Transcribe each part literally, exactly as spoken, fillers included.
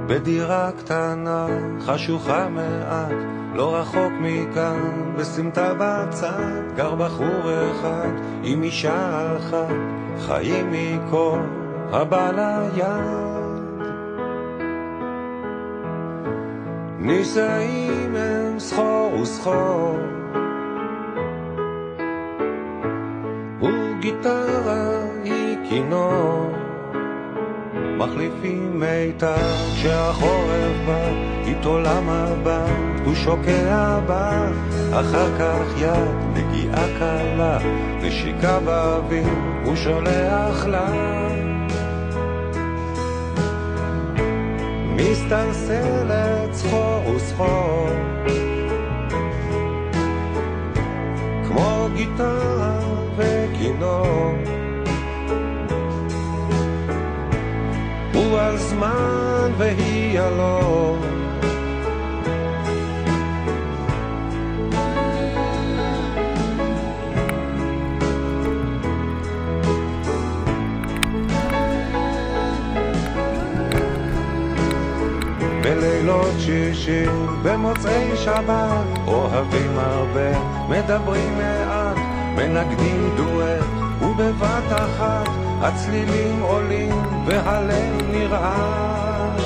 בדירה קטנה, חשוכה מעט, לא רחוק מכאן, בסמטה בצד, גר בחור אחד, עם אישה אחת, חיים מכל הבא ליד. נישאים הם סחור וסחור, וגיטרה היא כינור, מחליפים מיתר כשהחורף בא, איתו למבט, הוא שוקע בה, אחר כך יד, נגיעה קלה, נשיקה באוויר, הוא שולח לה. מסתלסלת סחור וסחור, כמו גיטרה וכינור, הוא על זמן והיא עלו. בלילות שישי, במוצאי שבת, אוהבים הרבה, מדברים מעט, מנגדים דואט, ובבת אחת הצלילים עולים והלב נרעד.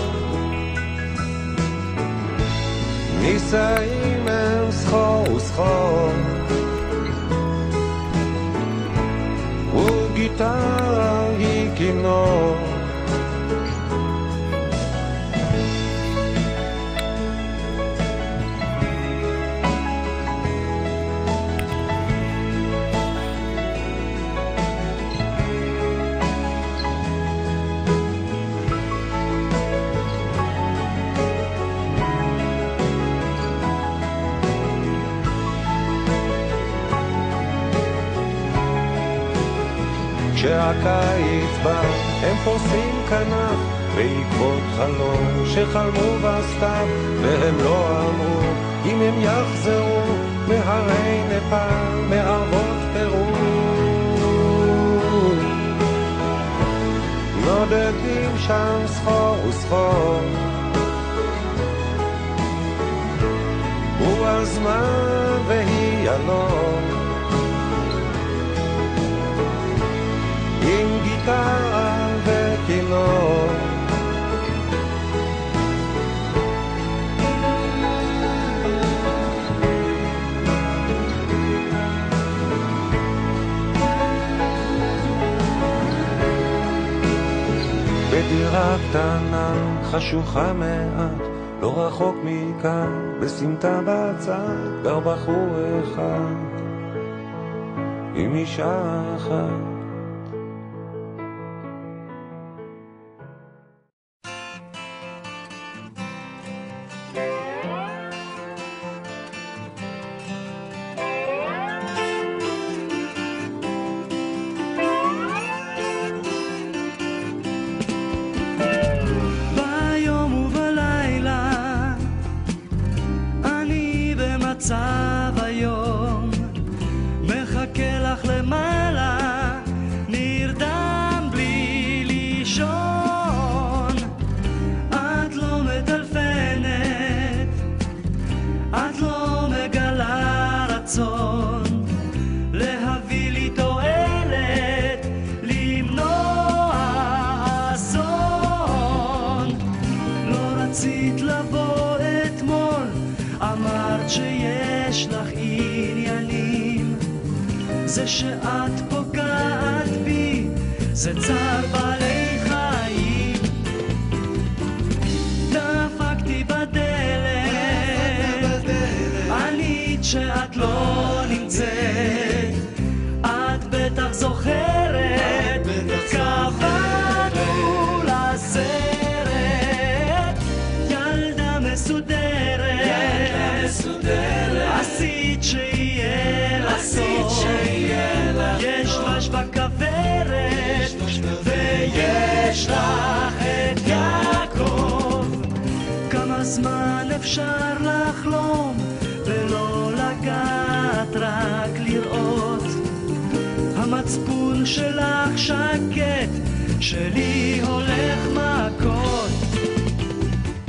נישאים הם סחור וסחור, וגיטרה היא כינור, כשהקיץ בא הם פורסים כנף בעקבות חלום שחלמו בסתיו, והם לא אמרו אם הם יחזרו מהרי נפאל, מערבות פרו. נודדים שם סחור וסחור, הוא על זמן והיא אלון, עם גיטרה וכינור. בדירה קטנה, חשוכה מעט, לא רחוק מכאן, בסמטה בצד, גר בחור אחד, עם אישה אחת. זה שאת פוגעת בי, זה צער בעלי חיים. דפקתי בדלת, ענית שאת לא נמצאת, את בטח זוכרת, קבענו לסרט, ילדה מסודרת, עשית שיהיה לסוף, יש דבש בכוורת ויש לך את יעקב. כמה זמן אפשר לחלום ולא לגעת, רק לראות? המצפון שלך שקט, שלי הולך מכות.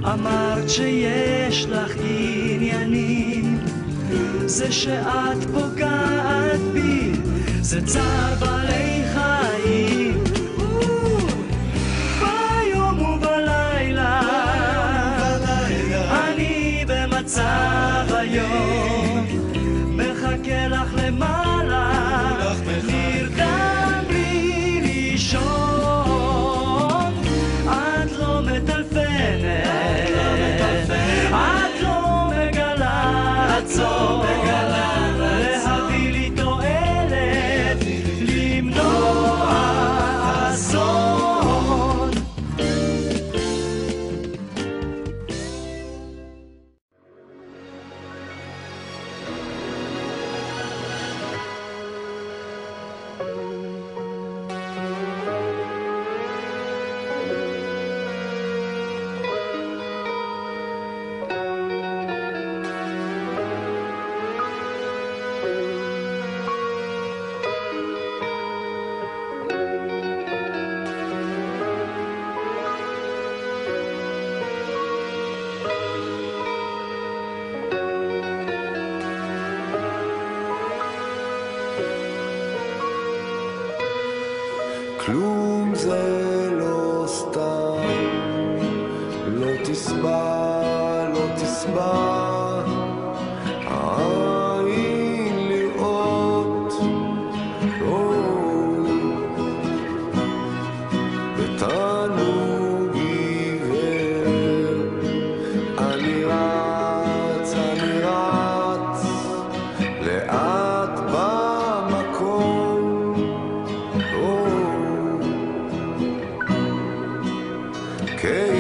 אמרת שיש לך עניינים, זה שאת פוגעת בי, זה צער בעלי חיים. ביום ובלילה אני במצב היום, מחכה לך למעלה, נרדם בלי לישון. את לא מטלפנת, את לא מגלה רצון להביא לי תועלת, למנוע אסון. כלום זה לא סתם, לא תסבע, לא תסבע, העין לראות, בתענוג עיוור, אני רץ, אני רץ, לאט במקום, Okay.